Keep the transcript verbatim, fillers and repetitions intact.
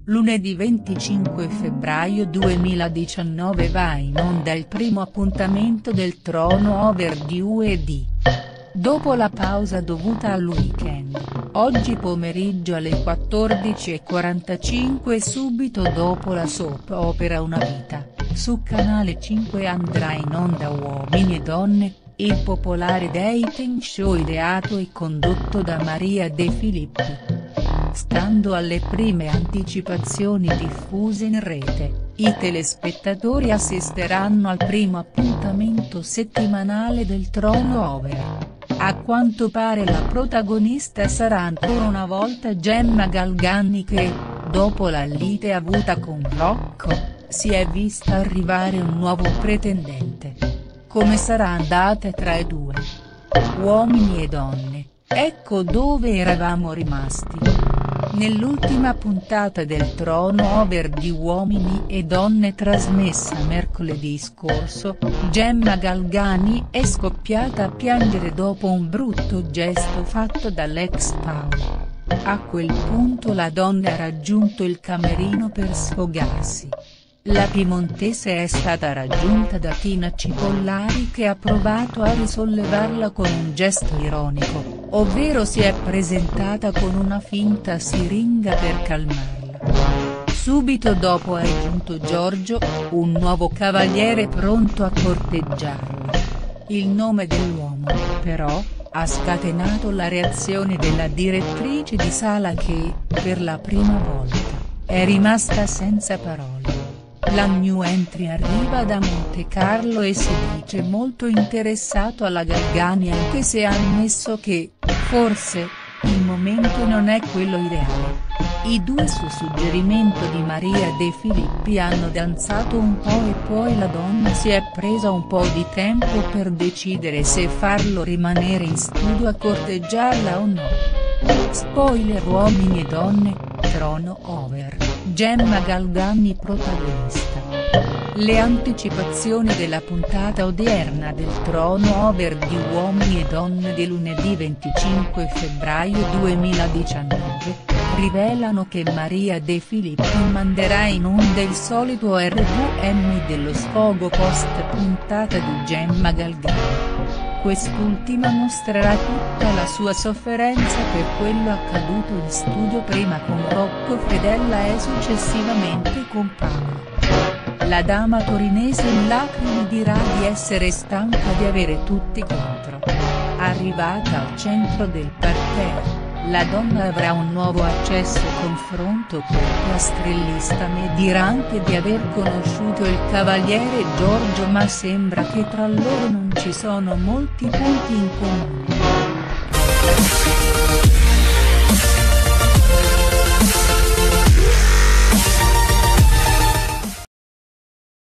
Lunedì venticinque febbraio duemiladiciannove va in onda il primo appuntamento del Trono Over di U E D. Dopo la pausa dovuta al weekend, oggi pomeriggio alle quattordici e quarantacinque subito dopo la soap opera Una vita, su Canale cinque andrà in onda Uomini e donne, il popolare dating show ideato e condotto da Maria De Filippi. Stando alle prime anticipazioni diffuse in rete, i telespettatori assisteranno al primo appuntamento settimanale del Trono Over. A quanto pare la protagonista sarà ancora una volta Gemma Galgani che, dopo la lite avuta con Rocco, si è vista arrivare un nuovo pretendente. Come sarà andata tra i due? Uomini e donne, ecco dove eravamo rimasti. Nell'ultima puntata del Trono Over di Uomini e donne trasmessa mercoledì scorso, Gemma Galgani è scoppiata a piangere dopo un brutto gesto fatto dall'ex Paolo. A quel punto la donna ha raggiunto il camerino per sfogarsi. La piemontese è stata raggiunta da Tina Cipollari che ha provato a risollevarla con un gesto ironico, ovvero si è presentata con una finta siringa per calmarla. Subito dopo è giunto Giorgio, un nuovo cavaliere pronto a corteggiarla. Il nome dell'uomo, però, ha scatenato la reazione della direttrice di sala che, per la prima volta, è rimasta senza parole. La new entry arriva da Montecarlo e si dice molto interessato alla Galgani anche se ha ammesso che, forse, il momento non è quello ideale. I due su suggerimento di Maria De Filippi hanno danzato un po' e poi la donna si è presa un po' di tempo per decidere se farlo rimanere in studio a corteggiarla o no. Spoiler Uomini e donne, Trono Over, Gemma Galgani protagonista. Le anticipazioni della puntata odierna del Trono Over di Uomini e donne di lunedì venticinque febbraio duemiladiciannove, rivelano che Maria De Filippi manderà in onda il solito R V M dello sfogo post puntata di Gemma Galgani. Quest'ultima mostrerà tutta la sua sofferenza per quello accaduto in studio prima con Rocco Fedella e successivamente con Paolo. La dama torinese in lacrime dirà di essere stanca di avere tutti contro. Arrivata al centro del parterre, la donna avrà un nuovo accesso confronto col piastrellista e dirà anche di aver conosciuto il cavaliere Giorgio ma sembra che tra loro non ci sono molti punti in comune.